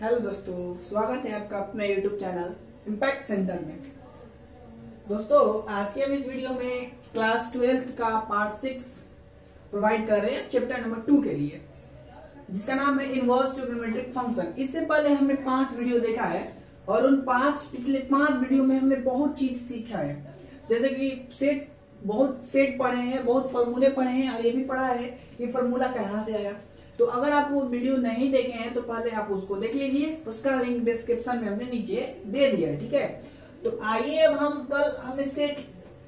Hello दोस्तों, स्वागत है आपका अपने YouTube चैनल इम्पैक्ट सेंटर में। दोस्तों, आज के हम इस वीडियो में क्लास 12th का पार्ट 6 प्रोवाइड कर रहे हैं चैप्टर नंबर 2 के लिए, जिसका नाम है इनवर्स ट्रिग्नोमेट्रिक फंक्शन। इससे पहले हमने 5 वीडियो देखा है और उन पिछले 5 वीडियो में हमने बहुत चीज सीखा है, जैसे कि बहुत सेट पढ़े हैं, बहुत फॉर्मूले पढ़े हैं और ये भी पढ़ा है कि फॉर्मूला कहाँ से आया। तो अगर आप वो वीडियो नहीं देखे हैं तो पहले आप उसको देख लीजिए, उसका लिंक डिस्क्रिप्शन में हमने नीचे दे दिया है, ठीक है। तो आइए अब हमने सेट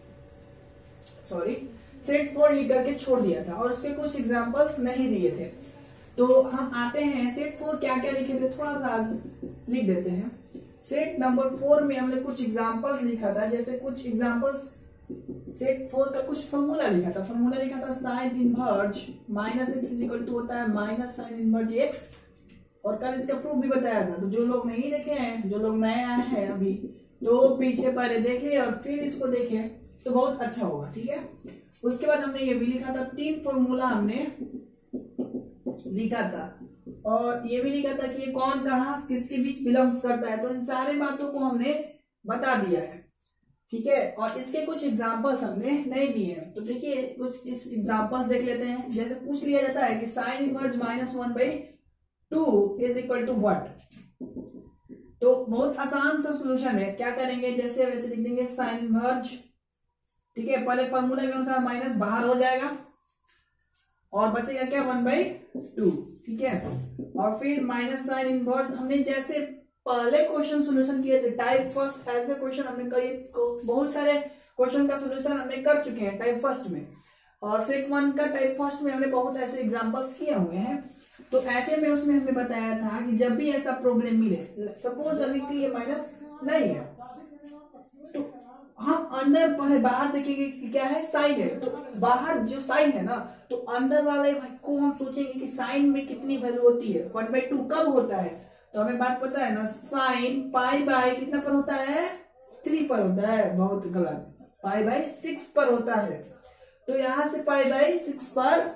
4 लिख करके छोड़ दिया था और उसके कुछ एग्जांपल्स नहीं दिए थे। तो हम आते हैं सेट 4 क्या क्या लिखे थे, थोड़ा सा आज लिख देते हैं। सेट नंबर 4 में हमने कुछ एग्जांपल्स लिखा था, जैसे कुछ एग्जांपल्स सेट 4 का कुछ फॉर्मूला लिखा था। फॉर्मूला लिखा था sine inverse minus x equal to होता है माइनस साइन इनवर्ज एक्स, और कल इसका प्रूफ भी बताया था। तो जो लोग नहीं देखे हैं, जो लोग नए आए हैं अभी, तो पीछे पहले देखिए और फिर इसको देखें तो बहुत अच्छा होगा, ठीक है। उसके बाद हमने ये भी लिखा था, 3 फॉर्मूला हमने लिखा था और ये भी लिखा था कि ये कौन कहाँ किसके बीच बिलोंग्स करता है। तो इन सारे बातों को हमने बता दिया है, ठीक है। और इसके कुछ एग्जांपल्स हमने नहीं दिए हैं। तो देखिए कुछ इस एग्जांपल्स देख लेते हैं। जैसे पूछ लिया जाता है कि sine inverse -1/2 is equal to what. तो बहुत आसान सा सॉल्यूशन है। क्या करेंगे, जैसे वैसे लिख देंगे साइन इनवर्ज, ठीक है। पहले फॉर्मूला के अनुसार माइनस बाहर हो जाएगा और बचेगा क्या 1/2, ठीक है। और फिर माइनस साइन इनवर्ज, हमने जैसे पहले क्वेश्चन सोल्यूशन किए थे टाइप फर्स्ट, ऐसे क्वेश्चन हमने बहुत सारे क्वेश्चन का सोल्यूशन हमने कर चुके हैं टाइप फर्स्ट में, और सेट 1 का टाइप फर्स्ट में हमने बहुत ऐसे एग्जांपल्स किए हुए हैं। तो ऐसे में उसमें हमने बताया था कि जब भी ऐसा प्रॉब्लम मिले, सपोज अभी कि ये माइनस नहीं है, तो हम अंदर पहले बाहर देखेंगे कि क्या है, साइन है। तो बाहर जो साइन है ना, तो अंदर वाले को हम सोचेंगे कि साइन में कितनी वैल्यू होती है, 1/2 कब होता है। तो हमें बात पता है ना, साइन पाई बाय कितना पर होता है, 3 पर होता है। बहुत गलत, पाई बाय 6 पर होता है। तो यहां से पाई बाय 6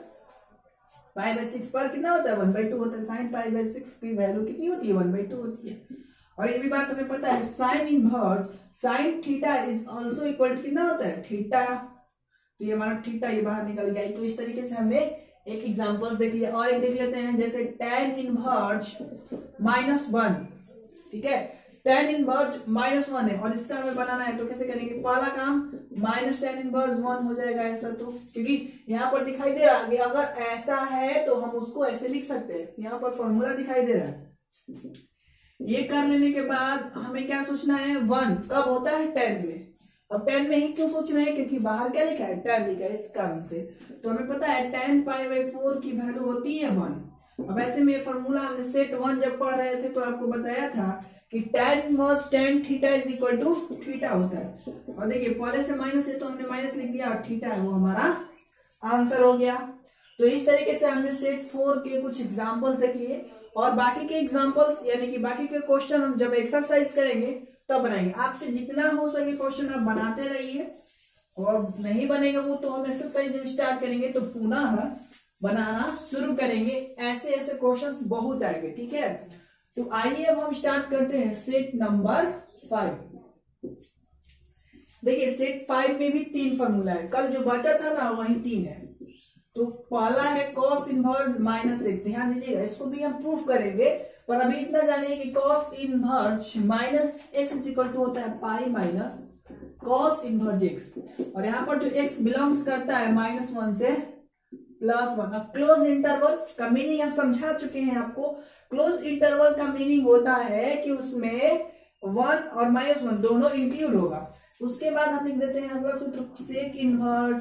पर कितना होता है, 1/2 होता है। साइन पाई बाय 6 की वैल्यू कितनी होती है, 1/2 होती है। और ये भी बात हमें पता है, sine inverse sine theta is also equal to कितना होता है, थीटा। तो ये हमारा थीटा ये बाहर निकल गया। तो इस तरीके से हमने एक एग्जांपल्स देख लिया। और एक देख लेते हैं, जैसे tan इनवर्ज -1, ठीक है। tan इनवर्ज -1 है और इसका हमें बनाना है। तो कैसे करेंगे, पहला काम -tan इनवर्ज 1 हो जाएगा ऐसा, तो क्योंकि यहाँ पर दिखाई दे रहा है, अगर ऐसा है तो हम उसको ऐसे लिख सकते हैं। यहाँ पर फॉर्मूला दिखाई दे रहा है। ये कर लेने के बाद हमें क्या सोचना है, 1 कब होता है, tan में। अब tan में ही क्यों सोचना है, क्योंकि बाहर क्या लिखा है, tan लिखा है, इस कारण से। तो हमें पता है tan π/4 की वैल्यू होती है 1। अब ऐसे में फॉर्मूला हमने सेट 1 जब पढ़ रहे थे तो आपको बताया था कि tan inverse tan theta is equal to theta होता है। और देखिए पहले से माइनस है तो हमने माइनस लिख दिया और थीटा है वो हमारा आंसर हो गया। तो इस तरीके से हमने सेट 4 के कुछ एग्जाम्पल्स देख लिए, और बाकी के एग्जाम्पल्स यानी कि बाकी के क्वेश्चन हम जब एक्सरसाइज करेंगे तब बनाएंगे। आपसे जितना हो सके क्वेश्चन आप बनाते रहिए, और नहीं बनेगा वो तो हम एक्सरसाइज जब स्टार्ट करेंगे तो पुनः बनाना शुरू करेंगे। ऐसे ऐसे क्वेश्चंस बहुत आएंगे, ठीक है। तो आइए अब हम स्टार्ट करते हैं सेट नंबर 5। देखिए सेट 5 में भी 3 फॉर्मूला है, कल जो बचा था ना वही 3 है। तो पहला है कॉस इनवर्स -1, ध्यान दीजिएगा, इसको भी हम प्रूफ करेंगे। पर अभी इतना जानिए कि cos inverse -x is equal to होता है pi minus cos inverse x, और यहाँ पर जो x बिलोंग्स करता है -1 से +1। अब क्लोज इंटरवल का मीनिंग हम समझा चुके हैं आपको। क्लोज इंटरवल का मीनिंग होता है कि उसमें 1 और -1 दोनों इंक्लूड होगा। उसके बाद हम लिख देते हैं अगला सूत्र, सेक इनवर्स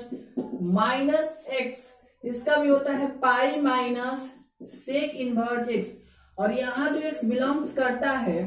-x, इसका भी होता है pi minus sec inverse x, और यहां जो x बिलोंग्स करता है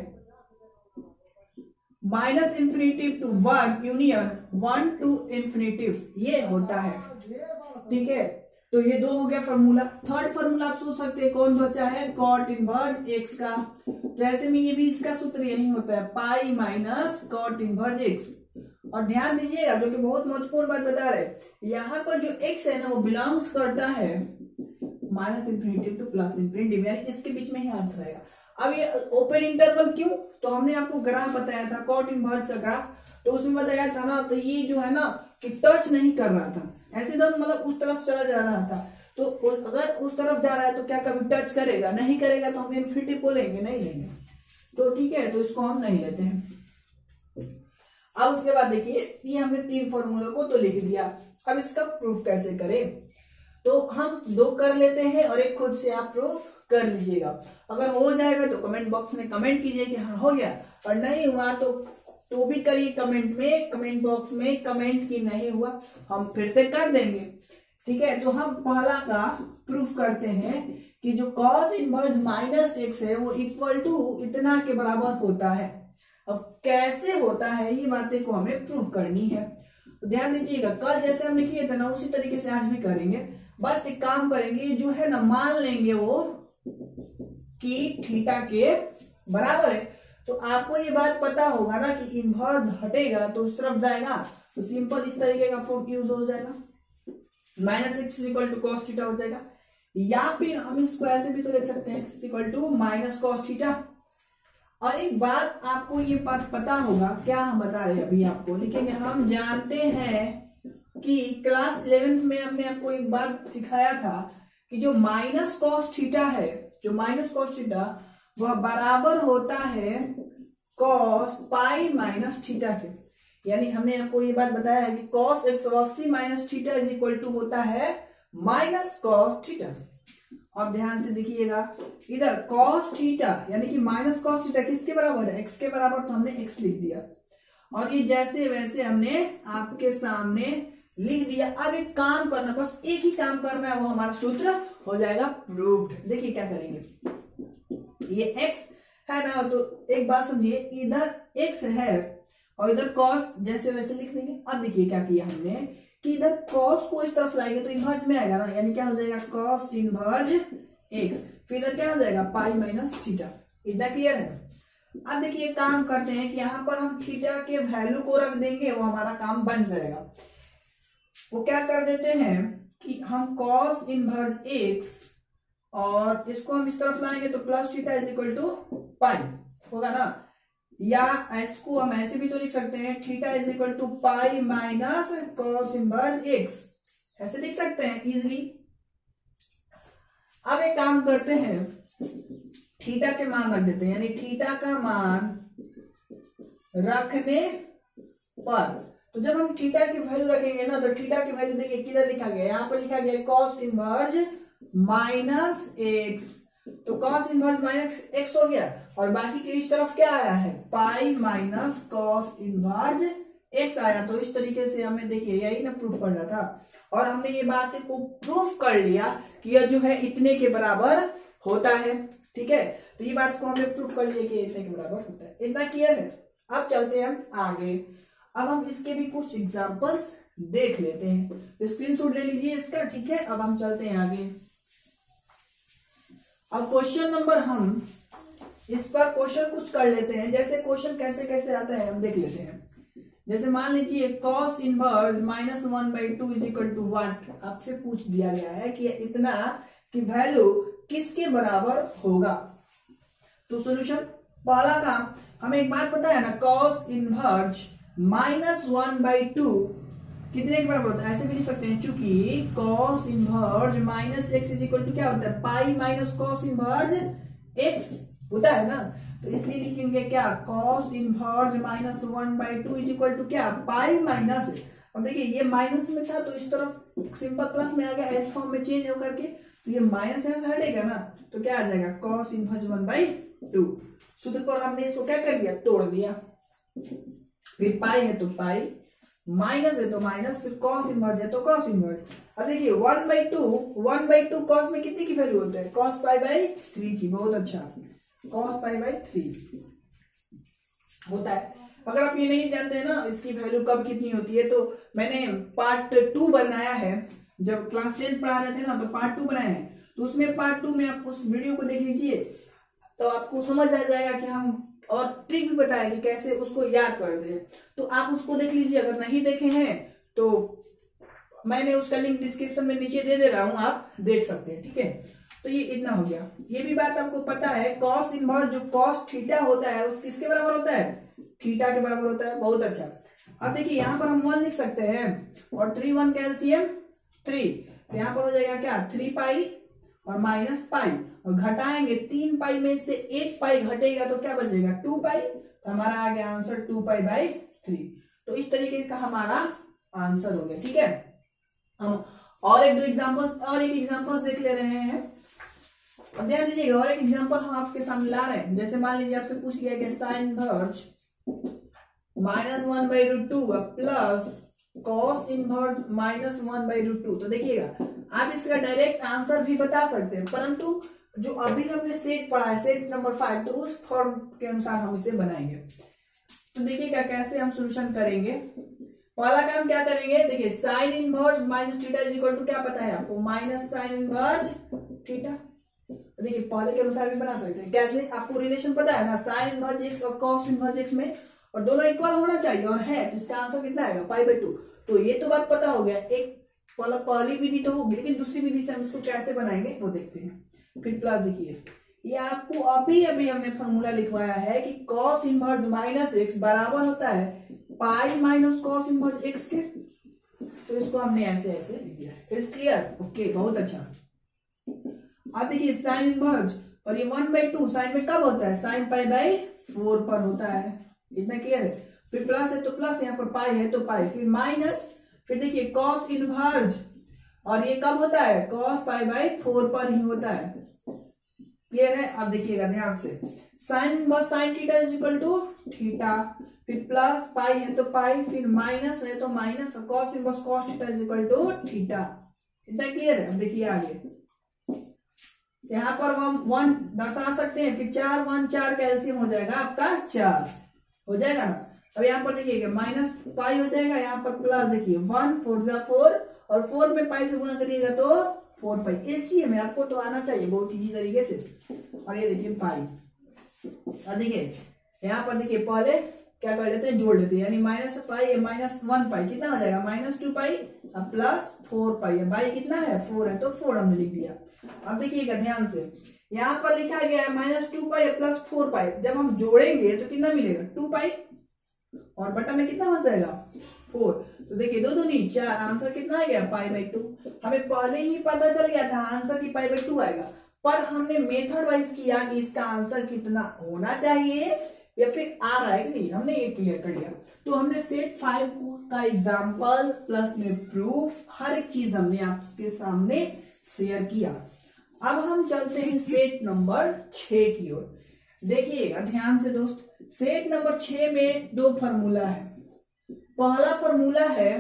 -∞ to 1 यूनियन 1 to ∞, ये होता है, ठीक है। तो ये 2 हो गया फॉर्मूला। थर्ड फॉर्मूला आप सोच सकते हैं कौन बचा है, कॉट इनवर्स x का। तो ऐसे में ये भी इसका सूत्र यही होता है, pi minus cot inverse x। और ध्यान दीजिएगा, जो कि बहुत महत्वपूर्ण बात बता रहे, यहाँ पर जो x है ना वो बिलोंग्स करता है minus infinity to plus infinity, यानी इसके बीच में ही आंसर आएगा। अब ये ओपन इंटरवल क्यों, तो हमने आपको ग्राफ बताया था कॉट इनवर्स का ग्राफ, तो उसमें बताया था ना, तो ये जो है ना कि टच नहीं कर रहा था, ऐसे तो मतलब उस तरफ चला जा रहा था, तो अगर उस तरफ जा रहा है तो क्या कभी टच करेगा, नहीं करेगा, तो हम इन्फिनिटी को लेंगे, नहीं लेंगे, तो ठीक है, तो इसको हम नहीं लेते हैं। अब उसके बाद देखिए, ये हमने 3 फॉर्मूलों को तो लिख दिया, अब इसका प्रूफ कैसे करें, तो हम 2 कर लेते हैं और एक खुद से आप प्रूफ कर लीजिएगा। अगर हो जाएगा तो कमेंट बॉक्स में कमेंट कीजिए कि हाँ हो गया, और नहीं हुआ तो भी करिए कमेंट में, कमेंट बॉक्स में कमेंट की नहीं हुआ, हम फिर से कर देंगे, ठीक है। तो हम पहला का प्रूफ करते हैं कि जो cos इनवर्स माइनस x है वो इक्वल टू इतना के बराबर होता है। अब कैसे होता है ये बातें को हमें प्रूफ करनी है, तो ध्यान दीजिएगा, कल जैसे हमने किए थे ना उसी तरीके से आज भी करेंगे। बस एक काम करेंगे, जो है ना मान लेंगे वो कि थीटा के बराबर है, तो आपको ये बात पता होगा ना कि इनवर्स हटेगा तो उस तरफ जाएगा, तो सिंपल इस तरीके का फॉर्म यूज हो जाएगा, minus x equal to cos theta हो जाएगा, या फिर हम इसको ऐसे भी तो लिख सकते हैं x equal to minus cos theta. और एक बात आपको ये बात पता होगा, क्या हम बता रहे हैं अभी आपको लिखेंगे, हम जानते हैं कि क्लास 11th में हमने आपको एक बार सिखाया था कि जो माइनस कॉस थीटा है, जो माइनस कॉस थीटा वह बराबर होता है कॉस पाई माइनस थीटा के, यानी हमने आपको ये बात बताया है कि cos 180 minus theta is equal to होता है माइनस कॉस थीटा। और ध्यान से देखिएगा, इधर कॉस थीटा यानी कि माइनस कॉस थीटा किसके बराबर है, एक्स के बराबर, तो हमने एक्स लिख दिया, और ये जैसे वैसे हमने आपके सामने लिख दिया। अब एक काम करना, बस एक ही काम करना है, वो हमारा सूत्र हो जाएगा प्रूव्ड। देखिए क्या करेंगे, ये x है ना, तो एक बात समझिए, इधर x है और इधर cos जैसे वैसे लिख देंगे। अब देखिए क्या किया हमने कि इधर cos को इस तरफ लाएंगे तो इनवर्स में आएगा ना, यानी क्या हो जाएगा cos इनवर्स x, फिर इधर क्या हो जाएगा पाई माइनस थीटा। इतना क्लियर है। अब देखिए काम करते हैं कि यहाँ पर हम थीटा के वैल्यू को रख देंगे, वो हमारा काम बन जाएगा। वो क्या कर देते हैं कि हम cos इनवर्स x और इसको हम इस तरफ लाएंगे तो plus theta is equal to pi होगा ना, या इसको हम ऐसे भी तो लिख सकते हैं theta is equal to pi minus cos inverse x, ऐसे लिख सकते हैं इजिली। अब एक काम करते हैं, थीटा के मान रख देते हैं, यानी थीटा का मान रखने पर, तो जब हम थीटा की वैल्यू रखेंगे ना, तो थीटा की वैल्यू देखिए किधर लिखा गया, यहाँ पर लिखा गया कॉस इनवर्स माइनस एक्स, तो कॉस इनवर्स माइनस एक्स हो गया, और बाकी के इस तरफ क्या आया है pi minus cos inverse x आया। तो इस तरीके से हमें देखिए यही ना प्रूफ करना था, और हमने ये बात को प्रूफ कर लिया कि यह जो है इतने के बराबर होता है, ठीक है। तो ये बात को हमने प्रूफ कर लिया कि इतने के बराबर होता है। इतना क्लियर है। अब चलते हैं हम आगे, अब हम इसके भी कुछ एग्जांपल्स देख लेते हैं, स्क्रीनशॉट ले लीजिए इसका, ठीक है। अब हम चलते हैं आगे। अब क्वेश्चन नंबर, हम इस पर क्वेश्चन कुछ कर लेते हैं, जैसे क्वेश्चन कैसे कैसे आता है हम देख लेते हैं। जैसे मान लीजिए cos inverse minus 1/2 is equal to what, आपसे पूछ दिया गया है कि इतना की वैल्यू किसके बराबर होगा। तो सॉल्यूशन, पहला काम, हमें एक बात पता है ना, cos इनवर्स माइनस 1/2 कितने के बराबर होता है, ऐसे भी लिख सकते हैं, चूंकि cos inverse minus x is equal to क्या होता है pi minus cos inverse x होता है ना, तो इसलिए लिखेंगे क्या cos inverse minus 1/2 is equal to क्या पाई माइनस। अब देखिए ये माइनस में था तो इस तरफ सिंपल प्लस में आ गया, एस फॉर्म में चेंज होकर के, तो ये माइनस ऐसे हटेगा ना, तो क्या आ जाएगा cos इनवर्स 1/2। सूत्र पर हमने इसको क्या कर दिया, तोड़ दिया, फिर पाई है तो पाई, माइनस है तो माइनस, फिर cos इनवर्स है तो cos इनवर्स। अब देखिए 1/2 cos में कितनी की वैल्यू होता है cos पाई/3 की, बहुत अच्छा, cos पाई/3 होता है। अगर आप ये नहीं जानते हैं ना इसकी वैल्यू कब कितनी होती है, तो मैंने पार्ट 2 बनाया है, जब क्लास 10 पढ़ा रहे थे ना तो पार्ट 2 बनाया है, तो उसमें पार्ट 2 में आप उस वीडियो को देख लीजिए तो आपको समझ आ जाएगा कि हम, और ट्रिक भी बताएंगे कैसे उसको याद करते हैं, तो आप उसको देख लीजिए। अगर नहीं देखे हैं तो मैंने उसका लिंक डिस्क्रिप्शन में नीचे दे रहा हूं, आप देख सकते हैं। ठीक है, तो ये इतना हो गया। ये भी बात आपको पता है, कॉस इनवर्स जो कॉस थीटा होता है उस किसके बराबर होता है, थीटा के बराबर होता है। बहुत अच्छा। अब देखिए यहाँ पर हम 1 लिख सकते हैं और 3 1 कैल्सियम 3, तो यहाँ पर हो जाएगा क्या 3 पाई और माइनस पाई, और घटाएंगे 3 पाई में से 1 पाई घटेगा तो क्या बचेगा 2 पाई, तो हमारा आ गया आंसर 2 पाई बाई 3। तो इस तरीके का हमारा आंसर हो गया। ठीक है, हम और एक एग्जांपल्स देख ले रहे हैं। अब ध्यान दीजिएगा, और एक एग्जांपल हम आपके सामने ला रहे हैं। जैसे मान लीजिए आपसे पूछ गया कि sine inverse -1/√2 plus cos inverse -1/√2, तो देखिएगा आप इसका डायरेक्ट आंसर भी बता सकते हैं, परंतु जो अभी हमने सेट पढ़ा है, सेट नंबर 5, तो उस फॉर्म के अनुसार हम इसे बनाएंगे। तो देखिएगा कैसे हम सोल्यूशन करेंगे। पहला काम क्या करेंगे, देखिए sine inverse minus theta is equal to क्या पता है आपको, माइनस साइन इनवर्स थीटा। देखिए पहले के अनुसार भी बना सकते हैं। कैसे, आपको रिलेशन पता है ना, साइन इनवर्स एक्स और कॉस इनवर्स एक्स में, और दोनों इक्वल होना चाहिए और है, तो इसका आंसर कितना आएगा π/2। तो ये तो बात पता हो गया। एक पहली विधि तो होगी, लेकिन दूसरी विधि से हम इसको कैसे बनाएंगे वो देखते हैं। फिर प्लस देखिए, ये आपको अभी हमने फॉर्मूला लिखवाया है कि कॉस इनवर्स माइनस एक्स बराबर होता है pi minus cos inverse x के, तो इसको हमने ऐसे लिख दिया है। Is clear? ओके, बहुत अच्छा। अब देखिए साइन इनवर्स, और ये 1/2 साइन में कब होता है, साइन π/4 पर होता है। इतना क्लियर है? फिर प्लस है तो प्लस, यहाँ पर पाई है तो पाई, फिर माइनस, फिर देखिए कॉस इनवर्स, और ये कब होता है, कॉस π/4 पर ही होता है। क्लियर है? अब देखिएगा ध्यान से, sine inverse sine theta is equal to theta, फिर प्लस पाई है तो पाई, फिर माइनस है तो minus, cos inverse cos theta is equal to theta. इतना क्लियर है? अब देखिए आगे, यहाँ पर हम 1 दर्शा सकते हैं, फिर 4 1 4 कैल्सियम हो जाएगा आपका 4 हो जाएगा ना। अब यहाँ पर देखिएगा माइनस पाई हो जाएगा, यहाँ पर प्लस, देखिए 1 4 4, और 4 में पाई से गुना करिएगा तो 4 पाई। एलसीएम में आपको तो आना चाहिए बहुत इजी तरीके से। और ये देखिए पाई, और देखिए यहाँ पर देखिए पहले क्या कर लेते हैं, जोड़ लेते हैं, यानी माइनस पाई है माइनस 1 पाई, कितना हो जाएगा -2 पाई, अब प्लस 4 पाई है, बाई कितना है 4 है, तो 4 हमने लिख दिया। अब देखिएगा ध्यान से, यहाँ पर लिखा गया है -2 पाई प्लस 4 पाई, जब हम जोड़ेंगे तो कितना मिलेगा 2 पाई, और बटा में कितना हो जाएगा 4, तो देखिए 2 दूनी 4, आंसर कितना आ गया π/2। हमें पहले ही पता चल गया था आंसर की π/2 आएगा, पर हमने मेथड वाइज किया कि इसका आंसर कितना होना चाहिए या फिर आ रहा है कि नहीं, हमने ये क्लियर कर लिया। तो हमने सेट 5 का एग्जांपल प्लस में प्रूफ, हर एक चीज हमने आपके सामने शेयर किया। अब हम चलते हैं सेट नंबर 6 की ओर। देखिएगा ध्यान से दोस्त, सेट नंबर 6 में 2 फार्मूला है। पहला फार्मूला है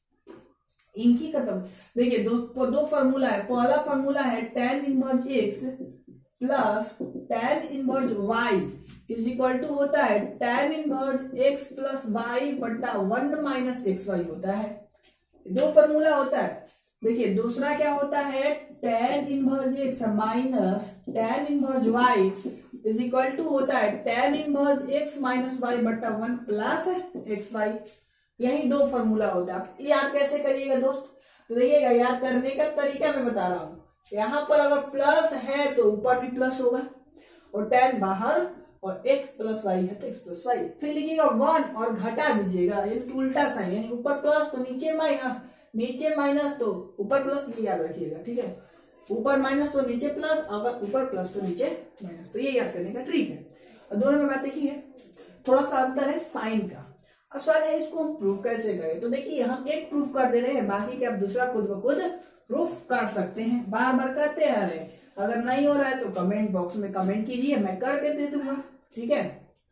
इनकी खत्म, देखिए दोस्तों 2 फार्मूला है। पहला फार्मूला है tan inverse x plus tan inverse y is equal to होता है tan inverse x plus y बटा 1 माइनस xy होता है। 2 फार्मूला होता है। देखिए दूसरा क्या होता है, tan inverse x minus tan inverse y is equal to होता है tan inverse x minus y बटा 1 प्लस xy। यही 2 फार्मूला होता है। आप याद कैसे करिएगा दोस्त, तो देखिएगा याद करने का तरीका मैं बता रहा हूं। यहाँ पर अगर प्लस है तो ऊपर भी प्लस होगा, और tan बाहर, और x प्लस वाई है तो x प्लस वाई। फिर लिखिएगा 1 और घटा दीजिएगा, यानी उल्टा साइन, यानी ऊपर प्लस तो नीचे माइनस, नीचे माइनस तो ऊपर प्लस, ये याद रखिएगा। ठीक है, ऊपर माइनस तो नीचे प्लस, अगर ऊपर प्लस तो नीचे माइनस, तो ये याद करने का ट्रिक है। और दोनों में बात देखिए थोड़ा सा अंतर है साइन का। अब सवाल है इसको हम प्रूफ कैसे करें, तो देखिए हम एक प्रूफ कर दे रहे हैं, बाकी के आप दूसरा खुद ब खुद प्रूफ कर सकते हैं। बार बार करते आ रहे हैं, अगर नहीं हो रहा है तो कमेंट बॉक्स में कमेंट कीजिए, मैं करके दे दूंगा। ठीक है,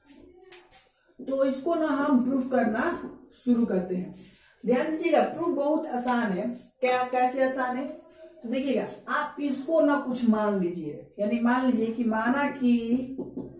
तो इसको ना हम प्रूफ करना शुरू करते हैं। ध्यान दीजिएगा प्रूफ बहुत आसान है। क्या कैसे आसान है, तो देखिएगा आप इसको ना कुछ मान लीजिए, यानी मान लीजिए कि माना कि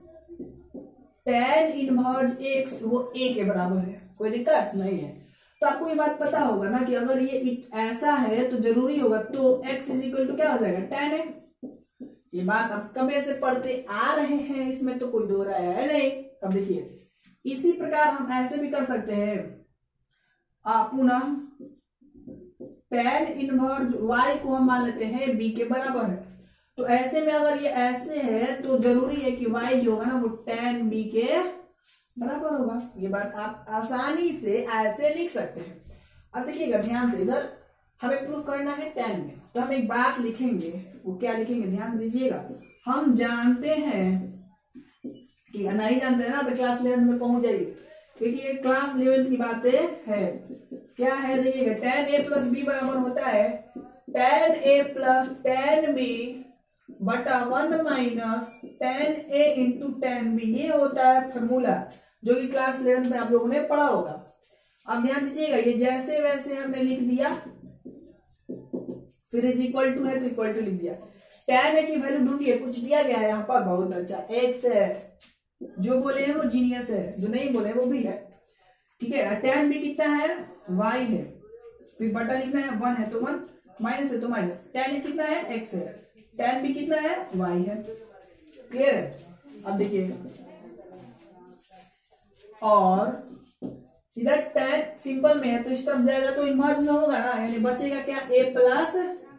tan इनवर्स x वो a के बराबर है, कोई दिक्कत नहीं है। तो आपको ये बात पता होगा ना कि अगर ये ऐसा है तो जरूरी होगा तो x इज इक्वल टू क्या हो जाएगा tan है। ये बात आप कभी से पढ़ते आ रहे हैं, इसमें तो कोई दो राय है नहीं। अब देखिए इसी प्रकार हम ऐसे भी कर सकते हैं, पुनः tan इनवर्स y को हम मान लेते हैं b के बराबर है। तो ऐसे में अगर ये ऐसे है तो जरूरी है कि y जो होगा ना वो tan b के बराबर होगा। ये बात आप आसानी से ऐसे लिख सकते हैं। अब देखिएगा ध्यान से, इधर हमें प्रूफ करना है tan में, तो हम एक बात लिखेंगे। वो क्या लिखेंगे ध्यान दीजिएगा। हम जानते हैं कि नहीं जानते हैं ना तो क्लास 11 में पहुंच जाइए, क्योंकि ये क्लास 11 की बातें है। क्या है देखिएगा, tan a प्लस बी बराबर होता है tan a plus tan b बटा 1 minus tan a into tan b। ये होता है फॉर्मूला जो कि क्लास 11 में आप लोगों ने पढ़ा होगा। अब ध्यान दीजिएगा, ये जैसे वैसे हमने लिख दिया, फिर इज इक्वल टू है तो इक्वल टू लिख दिया। tan a की वैल्यू ढूंढिए, कुछ दिया गया है यहाँ पर, बहुत अच्छा x है। जो बोले हैं वो जीनियस है, जो नहीं बोले वो भी है, ठीक है। tan b कितना है, y है, फिर बटा लिखना है, 1 है तो 1, माइनस है तो माइनस, tan a कितना है, x है, tan b कितना है, y है। क्लियर है। अब देखिए, और इधर tan सिंपल में है तो इस तरफ जाएगा तो इनवर्स में होगा ना, यानी बचेगा क्या, a प्लस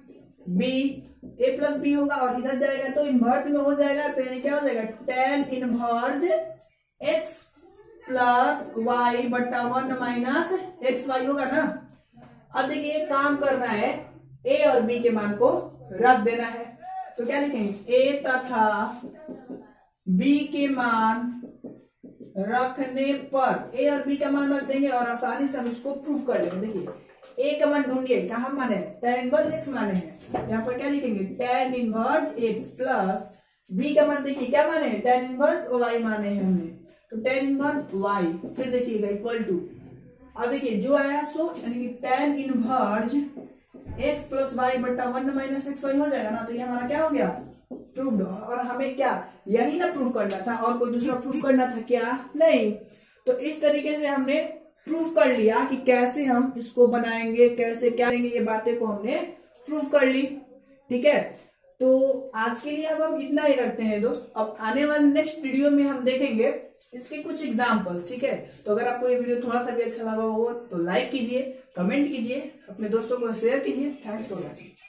बी होगा, और इधर जाएगा तो इनवर्स में हो जाएगा, तो यानी क्या हो जाएगा, tan inverse x plus y बटा 1 माइनस एक्स वाई होगा ना। अब देखिए काम करना है, a और b के मान को रख देना है, तो क्या लिखेंगे, a तथा b के मान रखने पर, a और b का मान रख देंगे और आसानी से हम इसको प्रूफ कर लेंगे। देखिए a का मान ढूंढिए, कहाँ माने, tan इनवर्स x माने हैं, यहाँ पर क्या लिखेंगे, tan inverse x plus b का मान देखिए क्या माने, tan इनवर्स y माने हैं हमने, तो tan इनवर्स y, फिर देखिएगा इक्वल टू, अब देखिए जो आया सो, यानी कि tan inverse x plus y बटा 1 माइनस एक्स वाई हो जाएगा ना, तो ये हमारा क्या हो गया, प्रूव्ड। और हमें क्या यही ना प्रूव करना था, और कोई दूसरा प्रूव करना था क्या, नहीं। तो इस तरीके से हमने प्रूफ कर लिया कि कैसे हम इसको बनाएंगे, कैसे क्या करेंगे, ये बातें को हमने प्रूफ कर ली, ठीक है। तो आज के लिए अब हम इतना ही रखते हैं दोस्त। अब आने वाले नेक्स्ट वीडियो में हम देखेंगे इसके कुछ एग्जाम्पल्स, ठीक है। तो अगर आपको ये वीडियो थोड़ा सा भी अच्छा लगा हो तो लाइक कीजिए, कमेंट कीजिए, अपने दोस्तों को शेयर कीजिए। Thanks for watching.